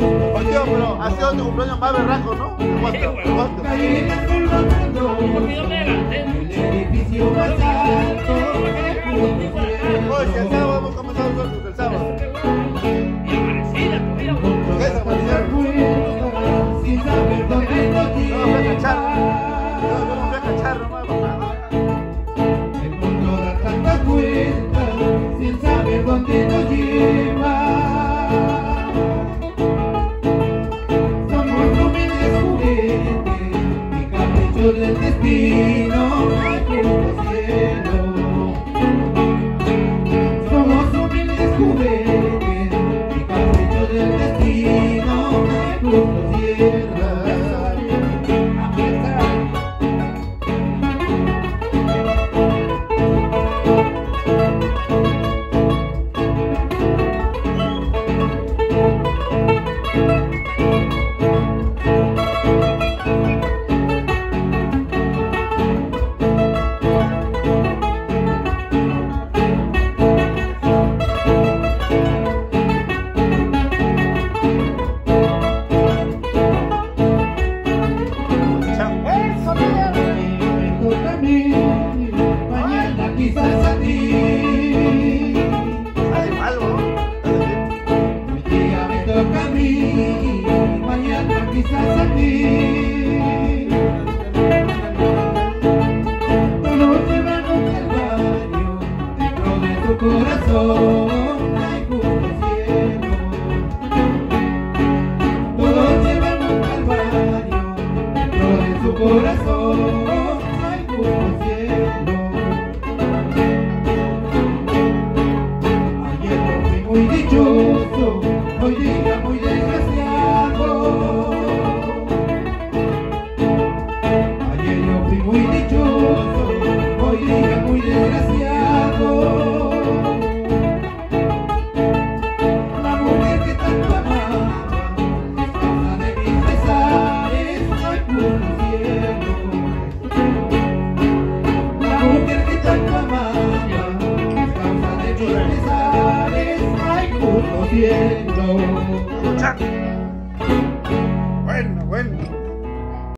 Oye, pero ha sido tu cumpleaños más berraco, ¿no? ¿Cuánto? ¿Cuánto? Oye, si el sábado hemos comenzado nosotros, el sábado. ¿Qué es amanecida? Sin saber dónde nos No, voy a cachar. lleva. No, voy a cachar nomás, papá. El mundo da tantas vueltas sin saber dónde nos lleva. Somos humildes juguetes y caprichos del destino al puro cielo. Somos humildes juguetes y caprichos del destino al puro cielo. Mañana quizás a ti. Ay, malo, ¿no? Hoy día me toca a mí, mañana quizás a ti. Todos llevan un calvario dentro de tu corazón, ay puro cielo. Todos llevan un calvario dentro de su corazón, ay puro cielo. Ayer yo fui muy dichoso, hoy día muy desgraciado. Ayer yo fui muy dichoso, hoy día muy desgraciado. La mujer que tanto amaba es causa de mis pesares, ay puro cielo. La mujer que tanto amaba es causa de mis pesares, ay puro cielo. Escucha.